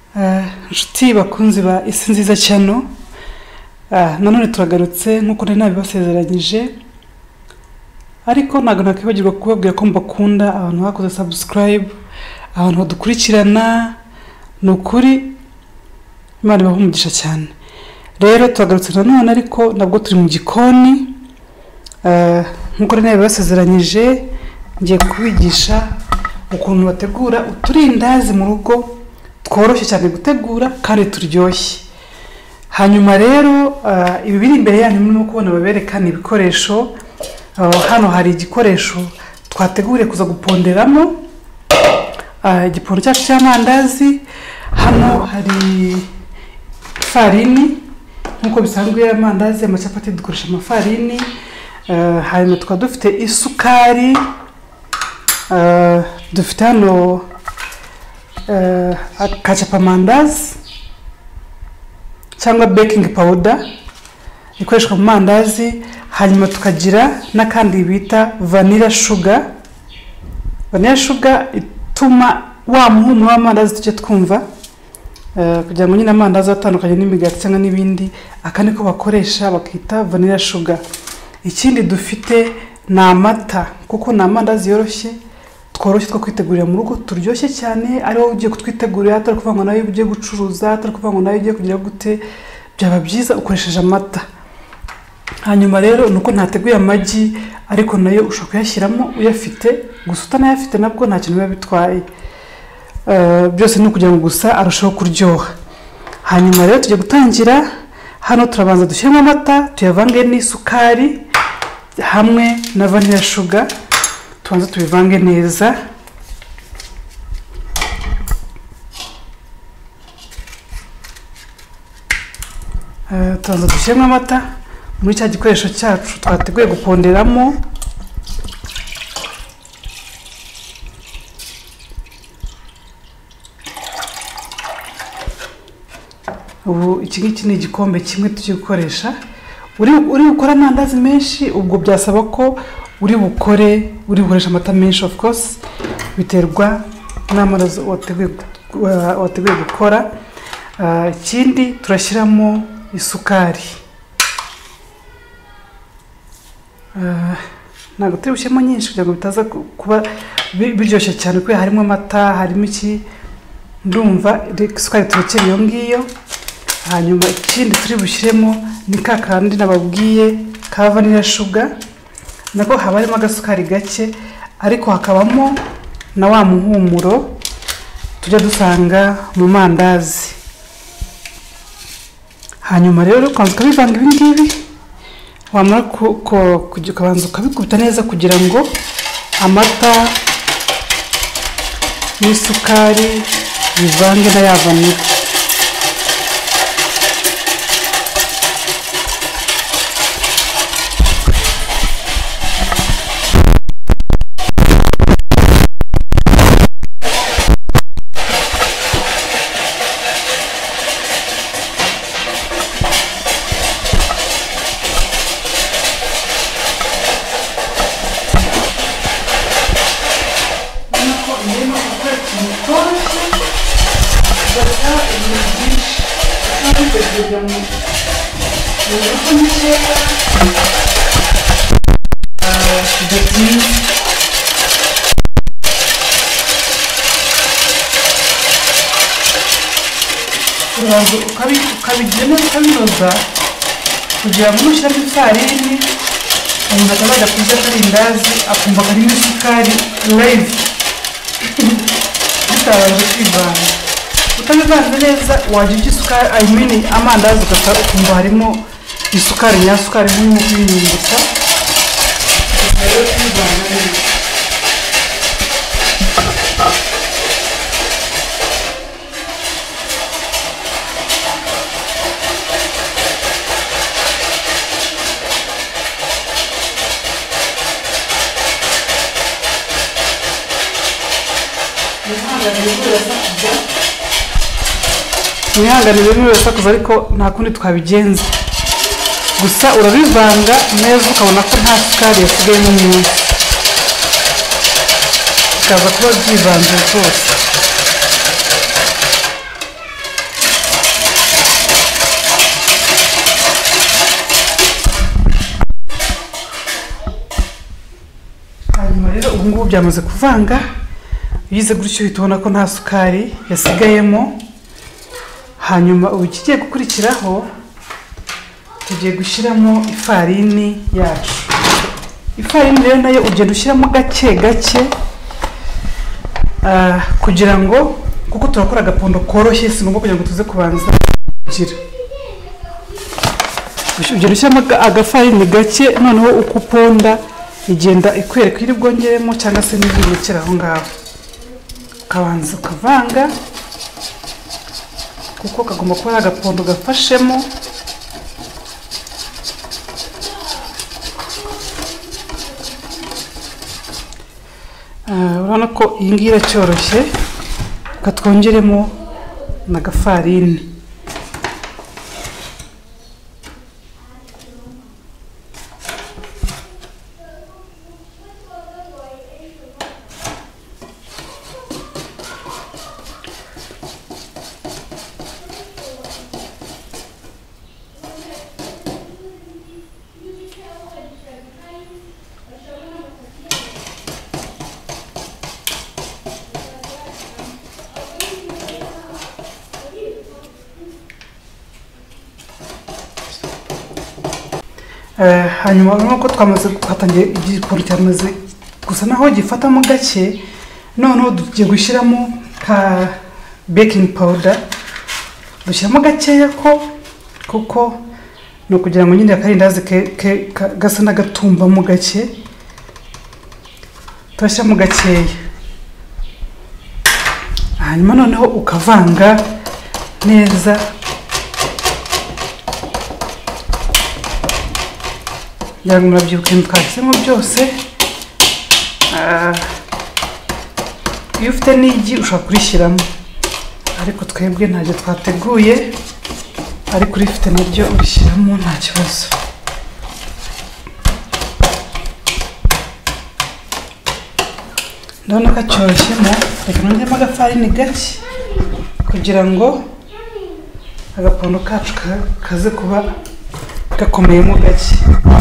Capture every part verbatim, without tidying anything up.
inshuti bakunzi ba isi nziza cyane, nanone turagarutse nkuko nari nabibasezeranyije, ariko ntabwo nakwibagirwa kubabwira ko mbakunda abantu bakoze subscribe, abantu badukurikirana, ni ukuri Imana ibahe umugisha cyane. Rero turagarutse nanone ariko nabwo turi mu gikoni, nkuko nari nabibasezeranyije ngiye kubigisha ukuntu bategura uturindazi mu rugo tworoshye cyane gutegura kandi turyoshye. Hanyuma rero ibi biri imbere yanyu murimo kubona baberekana ibikoresho. Hano hari igikoresho twateguriye kuza guponderamo igipondo cyacu cy'amandazi. Hano hari farini nkuko bisanzwe amandazi amacapati dukoresha amafarini. Hanyuma tukaba dufite isukari, dufite hano kacapa mandazi cyangwa baking powder ikoreshwa mu mandazi. Hanyuma tukagira n'akandi bita vanilla sugar. Vanilla sugar ituma wa muhumuro w'amandazi tujye twumva, kugira ngo nyine amandazi atandukanye n'imigati cyangwa n'ibindi, aka niko bakoresha bakita vanilla sugar. Ikindi dufite ni amata, kuko ni amandazi yoroshye tworoshye two kwitegurira mu rugo, turyoshye cyane. Ari wowe ugiye kutwitegurira, atari kuvuga ngo nawe ugiye gucuruza, atari kuvuga ngo nawe ugiye kugira gute, byaba byiza ukoresheje amata. Hanyuma rero nuko ntateguye amagi, ariko nayo ushobora kuyashyiramo uyafite, gusa utanayafite nabwo nta kintu biba bitwaye. Byose ni ukugira ngo gusa arushaho kuryoha. Hanyuma rero tujye gutangira. Hano turabanza dushyiramo amata, tuyavange n'isukari hamwe na vanilla sugar, tubanza tubivange neza. Tubanza dushyiramo amata muri cya gikoresho cyacu twateguye guponderamo. Ubu iki ngiki ni igikombe kimwe tugiye gukoresha. Uri uri gukora amandazi menshi, ubwo byasaba ko uri bukore uri bukoresha amata menshi. Of course biterwa n'amandazi wateguye wateguye gukora. Ikindi turashyiramo isukari. Ntabwo turi bushyiremo nyinshi kugira ngo bitaza kuba biryoshye cyane, kuko harimo amata, harimo iki, ndumva isukari turekeye iyo ngiyo. Hanyuma ikindi turi bushyiremo ni ka kandi nababwiye ka vanilla sugar, nako haba harimo agasukari gake, ariko hakabamo na wa muhumuro tujya dusanga mu mandazi. Hanyuma rero ukanza ukabivanga ibi ngibi, wamara ukabanza ukabikubita neza kugira ngo amata n'isukari bivange na ya vanilla. Ukabigira neza ukabinoza kugira ngo nushyiramo ifarini umuntu atabasha kurya akarindazi akumva karimo isukari live bitabanje kwivanga. Utabivanze neza wajya urya isukari, I mean amandazi ugasa ukumva harimo isukari nyasukari nk'irimo kuyinyumbutsa. Rero kwivanga neza. Mwihangane bimwe birasakuza, ariko nta kundi twabigenza. Gusa urabivanga neza ukabona ko nta sukari yasigayemo munsi, bikaza kuba byivanze rwose. byamaze kuvanga. Bize gutyo uhita ubona ko nta sukari yasigayemo. Hanyuma ubu ikigiye gukurikiraho tugiye gushyiramo ifarini yacu. Ifarini rero nayo ugenda ushyiramo gake gake uh, kugira ngo kuko turakora agapondo koroshye sinumva kugira ngo tuze kubanza kugira. Ugenda ushyiramo agafarini gake noneho uko uponda igenda ikwereka iri bwongeremo cyangwa se n'ibimukira aho ngaho. Ukabanza ukavanga kuko kagomba kuba ari agapondo gafashemo. urabona ko iyi ngiyi iracyoroshye. Katwongeremo na gafarini. hanyuma urabona ko twamaze guhatangira igipondo cyamaze gusa naho gifatamo gake. Noneho tugiye gushyiramo ka baking powder. Dushyiramo gakeya ko kuko no kugira ngo nyine akarindazi ke gasa n'agatumbamo gake. Turashyiramo gakeya. Hanyuma noneho ukavanga neza. Yago murabyibuka twashyemo byose. Iyo ufite n'igi ushobora kurishyiramo, ariko twebwe ntacyo twateguye, ariko urifite naryo urishyiramo nta kibazo. Ndabona ko cyoroshemo. Reka nongemo agafarini gake kugira ngo agapondo kacu kaze kuba gakomeyemo gake.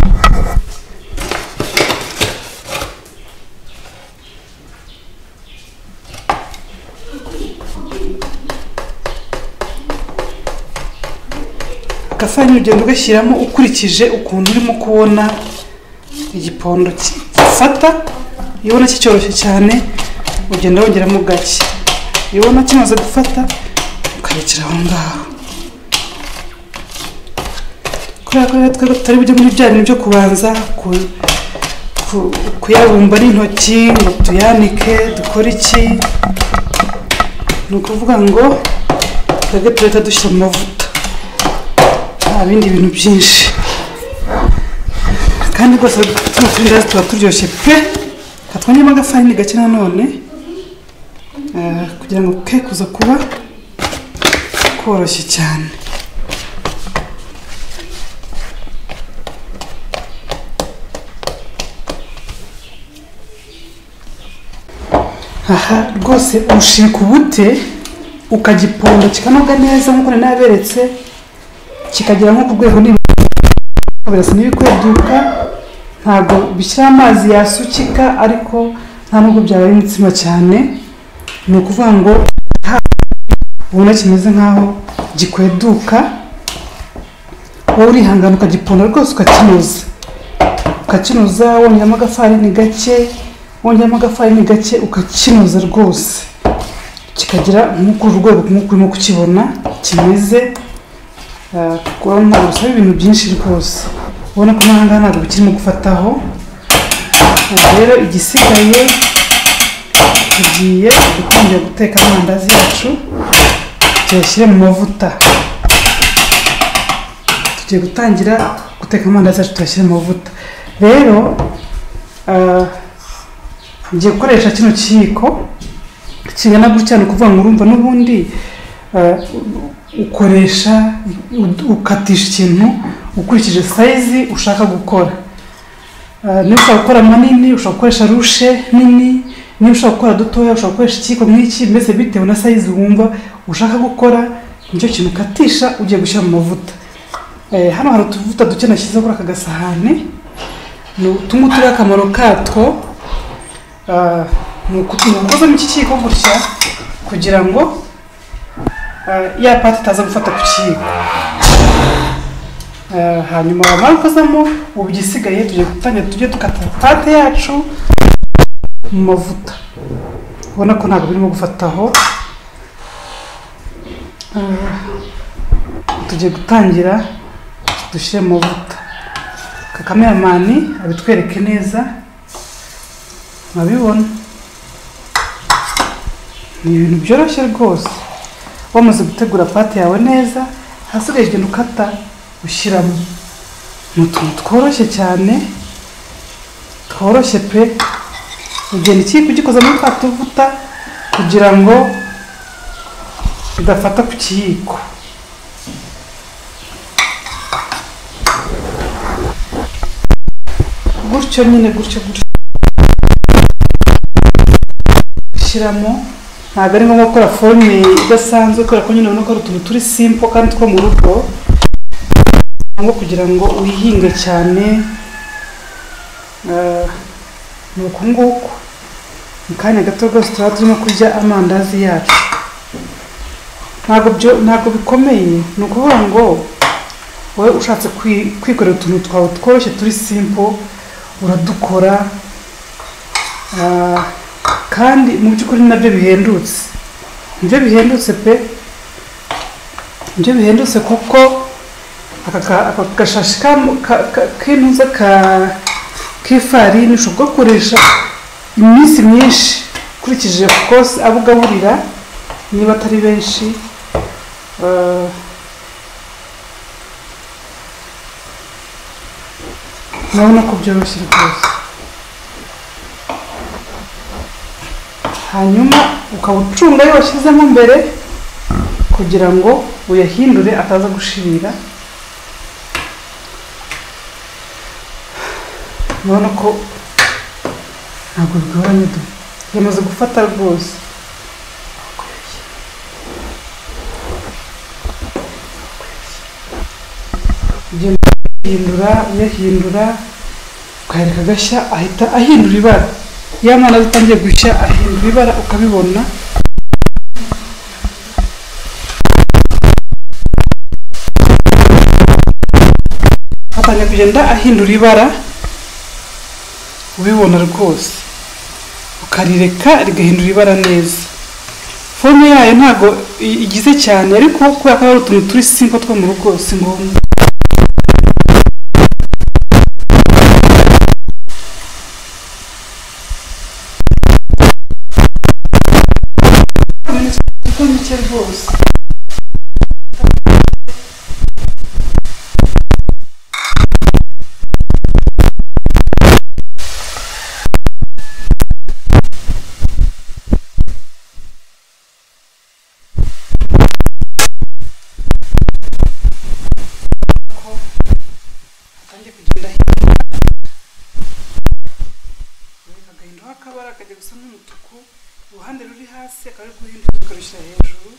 Agafarini ugenda ugashyiramo ukurikije ukuntu urimo kubona igipondo gifata. Iyo ubona cyoroshye cyane ugenda wongeramo gake. Iyo ubona kimaze gufata ukarekera aho ngaho. Kubera ko twebwe tutari bujye muri bya bintu byo kubanza kuyabumba n'intoki ngo tuyanike dukore iki. Ni ukuvuga ngo twebwe turahita dushyira mu mavuta, nta bindi bintu byinshi. Kandi rwose tuno turindazi tuba turyoshye pe. Katwongemo agafarini gake nanone kugira ngo ke kuza kuba koroshye cyane. Aha rwose ushika ubute ukagipondo kikanoga neza nkuko naberetse, kikagira nko ku rwego n'ibirasa n'ibikweduka. Ntabwo bishyira amazi yasukika, ariko nta nubwo byabaye imitsima cyane. Ni ukuvuga ngo ubona kimeze nkaho gikweduka. Wowe urihangana ukagiponda rwose ukakinoza ukakinoza wongeramo agafarini gake wongeramo agafarini gake ukakinoza rwose kikagira nk'uko urwego nk'uko urimo kukibona kimeze. Kuko ntabwo usaba ibintu byinshi rwose. Ubona ko n'ahangaha ntabwo bikirimo gufataho. Rero igisigaye tugiye gutangira guteka amandazi yacu, tuyashyire mu mavuta. Tugiye gutangira guteka amandazi yacu tuyashyire mu mavuta. Rero ngiye gukoresha kino kiyiko kingana gutya. Ni ukuvuga ngo urumva n'ubundi ukoresha ukatisha ikintu ukurikije size ushaka gukora. Niba ushaka gukora manini ushaka gukoresha rushe nini, niba ushaka gukora dutoya ushaka gukoresha ikiyiko nk'iki, mbese bitewe na size wumva ushaka gukora nicyo kintu ukatisha ugiye gushyira mu mavuta. Hano hari utuvuta duke nashyize kuri aka gasahani. Utu ngutu turi akamaro katwo ni ugukozamo iki kiyiko gutya kugira ngo ya pate itaza gufata ku kiyiko. Hanyuma wamara gukozamo ubu igisigaye tugiye gutangira tujye dukata pate yacu mu mavuta. Ubona ko ntabwo birimo gufataho. Tugiye gutangira dushyire mu mavuta. Kameramani abitwereke neza. Mabibona ni ibintu byoroshye rwose. Wamaze gutegura pate yawe neza, hasigaye igenda ukata ushyiramo. Ni utuntu tworoshye cyane, tworoshye pe. Ugenda ikiyiko ugikoza muri twa tuvuta kugira ngo bidafata ku kiyiko. Gutyo nyine gutyo gutyo ushyiramo. Ntabwo ari ngombwa gukora forme idasanzwe kubera ko nyine ubona ko ari utuntu turi simple kandi two mu rugo, ngo kugira ngo uyihinge cyane. Ni uku nguku mu kanya gato rwose tuba turimo kurya amandazi yacu. Ntabwo bikomeye, ni ukuvuga ngo wowe ushatse kwikorera utuntu twawe tworoshye turi simple uradukora, kandi mu by'ukuri nabyo bihendutse. Nibyo bihendutse pe, nibyo bihendutse kuko aka gashashi k'intuza k'ifarini ushobora gukoresha iminsi myinshi ukurikije kose abo ugaburira niba atari benshi. Urabona ko byoroshye rwose. Hanyuma ukaba ucunga ayo washyizemo mbere kugira ngo uyahindure ataza gushirira. Urabona ko ntabwo bigoranye, yamaze gufata rwose. Ugenda uyahindura uyahindura ukareka agashya, ahita ahindura ibara. Iyo amandazi atangiye gushya ahindura ibara ukabibona. Atangiye kugenda ahindura ibara ubibona rwose, ukarireka rigahindura ibara neza. Forme yayo ntabwo igize cyane, ariko kubera ko ari utuntu turi simple two mu rugo si ngombwa. Rwose agahinduka akabara kajya gusa n'umutuku, uruhande ruri hasi akaba ari guhinduka ukarushyira hejuru.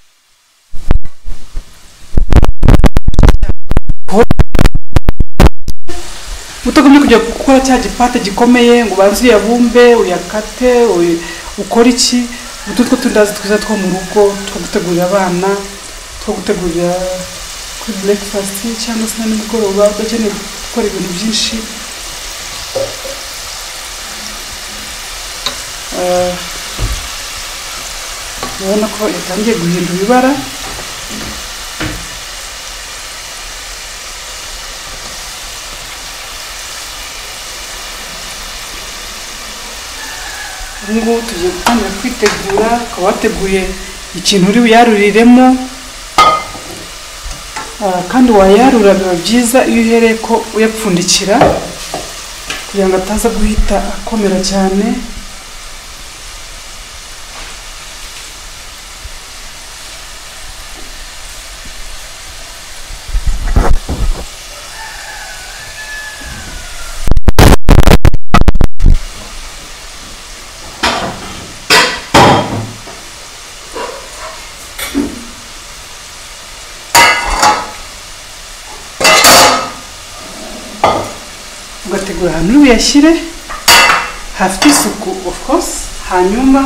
Utagomye kujya gukora cya gipate gikomeye ngo ubanze uyabumbe uyakate ukora iki. Utu two tundazi twiza two mu rugo two gutegurira abana, two gutegurira kuri breakfast cyangwa se nimugoroba udakeneye gukora ibintu byinshi. Urabona ko yatangiye guhindura ibara. Ubu tugiye gutangira kwitegura. Ukaba wateguye ikintu uri buyaruriremo, kandi wayarura biba byiza iyo uhereye ko uyapfundikira kugira ngo ataza guhita akomera cyane. ugategura ahantu uyashyire, hafite isuku of course. Hanyuma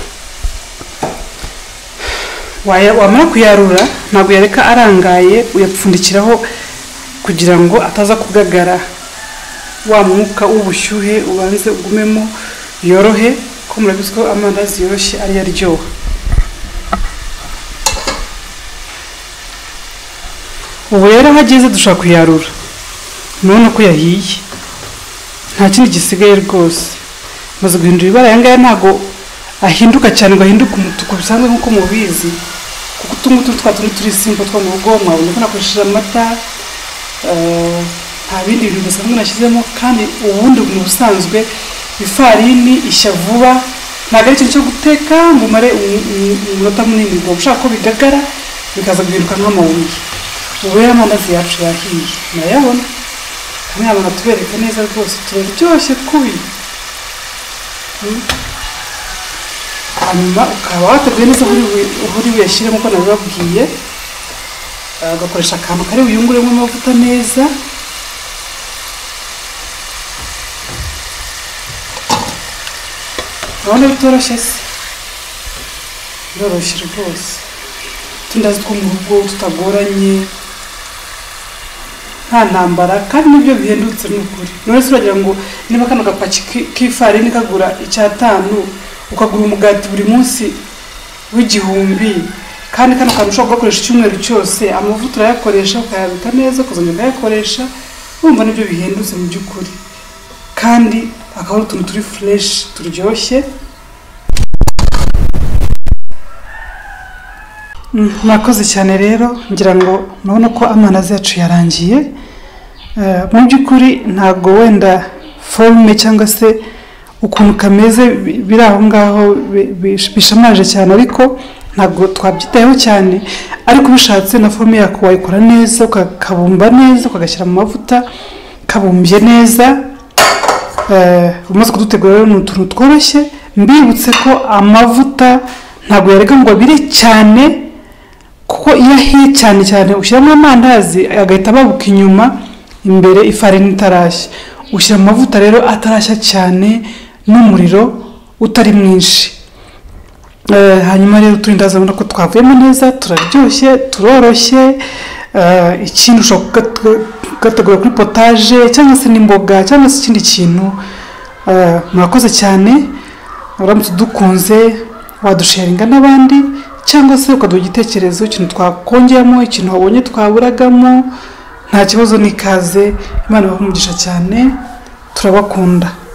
wamara kuyarura ntabwo yareka arangaye, uyapfundikiraho kugira ngo ataza kugagara, wa mwuka w'ubushyuhe ubanze ugumemo yorohe, ko murabizi ko amandazi yoroshye ari yaryoha. Ubu rero hageze dushaka kuyarura, none ko yahiye nta kindi gisigaye rwose. Maze guhindura ibara yangaya ntago ahinduka cyane ngo ahinduke umutuku bisanzwe nkuko mubizi, kuko utungutu twaturi turi simple two mu rugo. Mwabonye ko nakoresheje amata, nta bindi bintu bisanzwe nashyizemo, kandi ubundi mu busanzwe ifarini ishya vuba, ntabwo ari ikintu cyo guteka ngo umare umunota munini, ngo ushaka ko bigagara bikaza guhinduka nk'amabuye. Ubu rero amandazi yacu yahiye murayabona, kandi abana tubereka neza rwose turaryoshye kubi. Hanyuma ukaba wateguye neza uhuri buyashyire nk'uko nabibabwiye, ugakoresha akantu kari buyunguremo amavuta neza. Urabona bitoroshye se? Biroroshye rwose, utundazi two mu rugo tutagoranye, nta ntambara, kandi nibyo bihendutse n'ukuri. None se uragira ngo niba kano gapaki k'ifarini kagura icyatanu, ukagura umugati buri munsi w'igihumbi, kandi kano kantu ushobora gukoresha icyumweru cyose, amavuta urayakoresha ukayabika neza, ukazongera ukayakoresha, wumva nibyo bihendutse mu by'ukuri, kandi akaba ari utuntu turi fresh turyoshye. Mwakoze cyane rero, ngira ngo mubona ko amandazi yacu yarangiye. Mu by'ukuri ntago wenda forme cyangwa se ukuntu kameze biri aho ngaho bishamaje cyane, ariko ntago twabyitayeho cyane. Ariko bishatse na forme yako wayikora neza, ukakabumba neza, ukagashyira mu mavuta kabumbye neza. Umaze kudutegura rero n'utuntu tworoshye. Mbibutse ko amavuta ntago yareka ngo abire cyane, kuko iyo ahiye cyane cyane ushyiramo amandazi agahita ababuka inyuma, imbere ifarini itarashya. Ushyira mu mavuta rero atarashya cyane n'umuriro utari mwinshi. Hanyuma rero turindaza ubona ko twavuyemo neza, turaryoshye, turoroshye. Ikintu ushobora kugategura kuri potage cyangwa se n'imboga cyangwa se ikindi kintu. Murakoze cyane, uramutse dukunze wadusharinga n'abandi, cyangwa se ukaduha igitekerezo ikintu twakongeramo, ikintu wabonye twaburagamo. Nta kibazo, n'ikaze. Imana ibahe umugisha cyane, turabakunda.